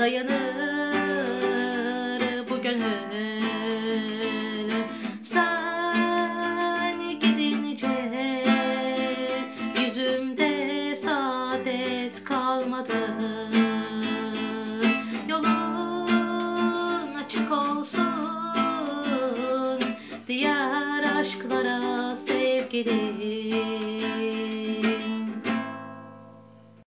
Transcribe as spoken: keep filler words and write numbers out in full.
dayanır bu gönül. Sen gidince yüzümde saadet kalmadı. Yolun açık olsun diğer aşklara sevgilim.